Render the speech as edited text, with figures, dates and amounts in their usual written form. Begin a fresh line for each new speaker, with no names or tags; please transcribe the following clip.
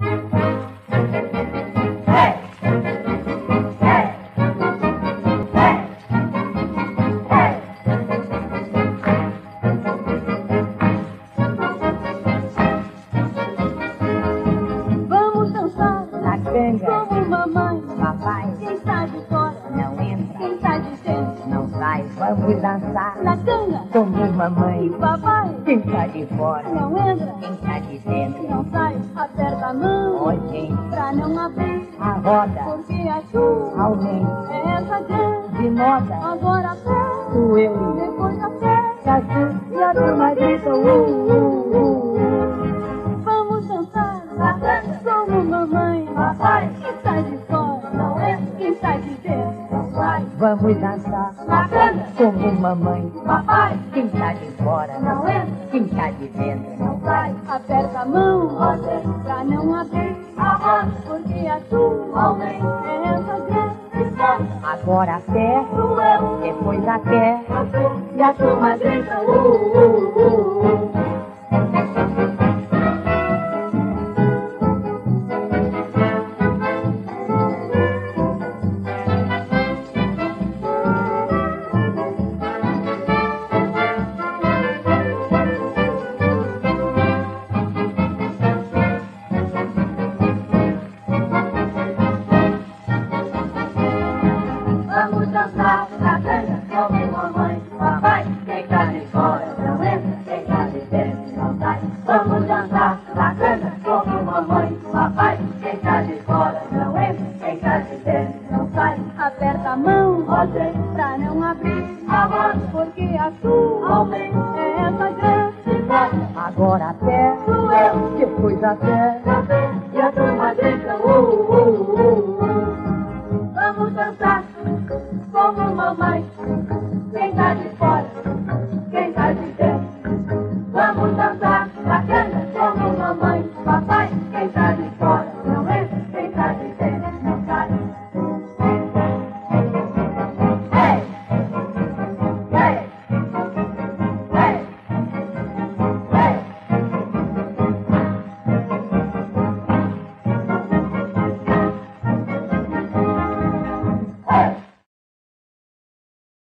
Como mamãe, papai, quem está de fora não entra, quem está de dentro não sai. Vamos dançar na canga, como mamãe, papai, quem está de fora não entra, quem está de dentro não sai. Aperta a mão, gente, pra não abrir a roda, porque a chuva aumenta, é essa grande moda. Agora aperto eu, depois aperto a chuva e a turma grita Vamos dançar na canga, como mamãe, papai, quem está de fora não entra, quem está de dentro não sai. Vamos dançar na canga, como mamãe, papai, quem está de fora não entra, quem está de dentro não sai. Aperta a mão, pra não abrir a roda, porque a tua aumenta, é essa grande moda. Agora aperto eu, depois aperto e a turma grita